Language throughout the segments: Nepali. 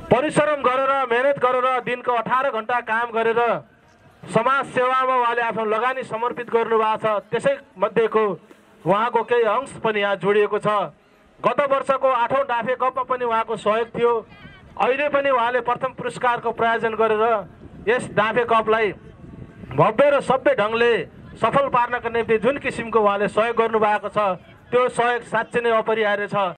परिश्रम गरेर मेहनत गरेर दिनको 18 घण्टा काम गरेर समाज सेवामा उहाँले आफ्नो लगानी समर्पित गर्नुभएको छ। त्यसै मध्येको उहाँको केही अंश पनि यहाँ जोडिएको छ। गत वर्षको 8औं डाफे कपमा पनि उहाँको सहयोग थियो। अहिले पनि उहाँले प्रथम पुरस्कारको प्रायोजन गरेर यस डाफे कपलाई भव्य र सभ्य ढङ्गले सफल पार्नका निम्ति जुन किसिमको उहाँले सहयोग गर्नुभएको छ त्यो सहयोग साँच्चै नै अपरिहार्य छ।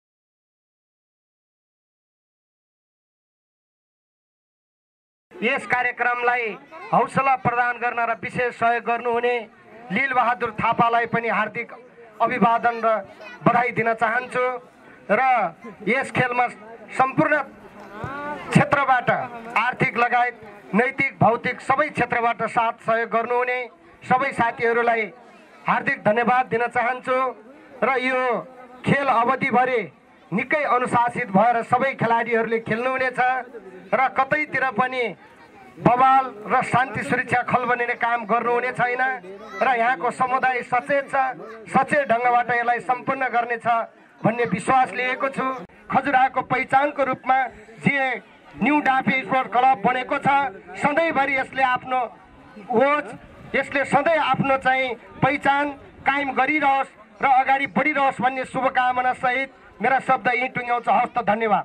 यस कार्यक्रमलाई हौसला प्रदान गर्न र विशेष सहयोग गर्नुहुने लील बहादुर थापालाई पनि हार्दिक अभिवादन र बधाई दिन चाहन्छु। र यस खेलमा सम्पूर्ण क्षेत्रबाट आर्थिक लगायत नैतिक भौतिक सबै क्षेत्रबाट साथ सहयोग गर्नुहुने सबै साथीहरूलाई हार्दिक धन्यवाद दिन चाहन्छु। र यो खेल अवधिभरि निकै अनुशासित भएर सबै खेलाडीहरूले खेल्नुहुनेछ र कतैतिर पनि बवाल र शान्ति सुरक्षा खलबनिने काम गर्नुहुने छैन र यहाँको समुदाय सचेत छ। सचेत ढङ्गबाट यसलाई सम्पन्न गर्नेछ भन्ने विश्वास लिएको छु। खजुराहोको पहिचानको रूपमा जे न्यू डाफे स्पोर्ट्स क्लब बनेको छ सधैँभरि यसले आफ्नो होच यसले सधैँ आफ्नो चाहिँ पहिचान कायम गरिरहोस् र अगाडि बढिरहोस् भन्ने शुभकामना सहित मेरा शब्द यहीँ टुङ्ग्याउँछु। हस्त धन्यवाद।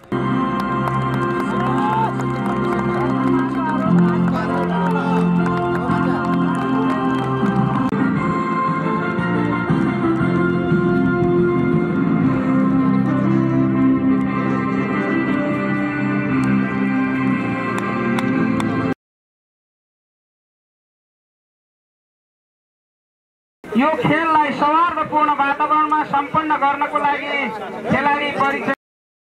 यो खेललाई सौहार्दपूर्ण वातावरणमा सम्पन्न गर्नको लागि खेलाडी परीक्षा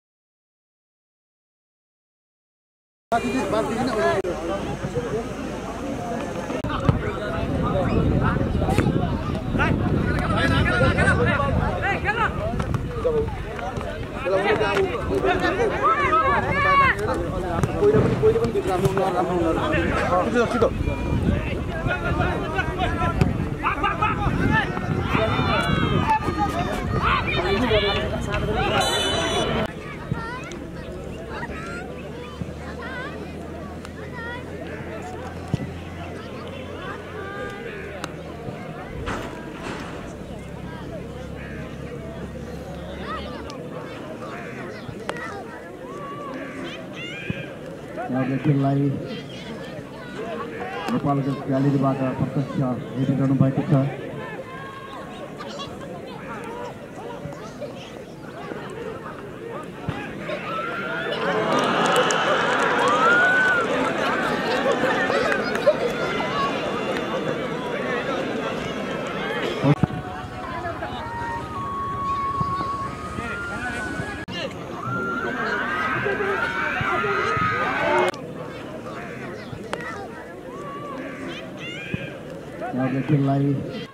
खेललाई नेपालको ग्यालेरीबाट प्रत्यक्ष हेरिरहनु भएको छ। खेललाई